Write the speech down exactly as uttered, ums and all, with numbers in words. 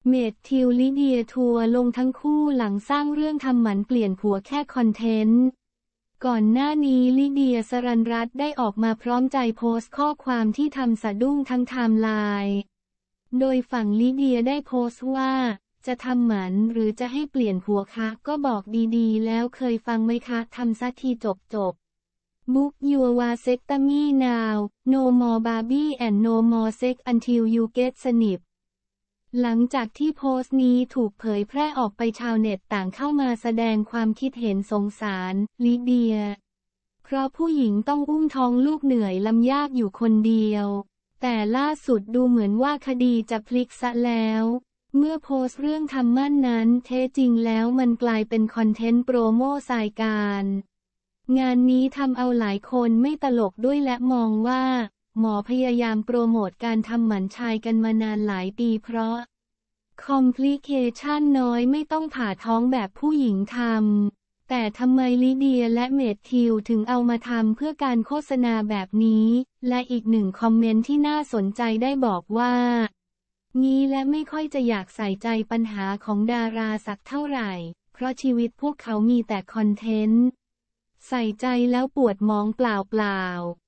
เมทธิวลิเดียทัวร์ลงทั้งคู่หลังสร้างเรื่องทำหมันเปลี่ยนผัวแค่คอนเทนต์ก่อนหน้านี้ลิเดียสรัญรัตน์ได้ออกมาพร้อมใจโพสต์ข้อความที่ทำสะดุ้งทั้งไทม์ไลน์โดยฝั่งลิเดียได้โพสต์ว่าจะทำหมันหรือจะให้เปลี่ยนผัวคะก็บอกดีๆแล้วเคยฟังไหมคะทำซะทีจบจบBook your vasectomy now no more Barbie and no more sex until you get snip หลังจากที่โพสต์นี้ถูกเผยแพร่ออกไปชาวเน็ตต่างเข้ามาแสดงความคิดเห็นสงสารลิเดียเพราะผู้หญิงต้องอุ้มท้องลูกเหนื่อยลำยากอยู่คนเดียวแต่ล่าสุดดูเหมือนว่าคดีจะพลิกซะแล้วเมื่อโพสต์เรื่องทำมั่นนั้นแท้จริงแล้วมันกลายเป็นคอนเทนต์โปรโมทรายการงานนี้ทำเอาหลายคนไม่ตลกด้วยและมองว่าหมอพยายามโปรโมทการทำหมันชายกันมานานหลายปีเพราะคอมพลิเคชันน้อยไม่ต้องผ่าท้องแบบผู้หญิงทำแต่ทำไมลิเดียและเมทธิวถึงเอามาทำเพื่อการโฆษณาแบบนี้และอีกหนึ่งคอมเมนต์ที่น่าสนใจได้บอกว่างี้และไม่ค่อยจะอยากใส่ใจปัญหาของดาราสักเท่าไหร่เพราะชีวิตพวกเขามีแต่คอนเทนต์ใส่ใจแล้วปวดมองเปล่าๆ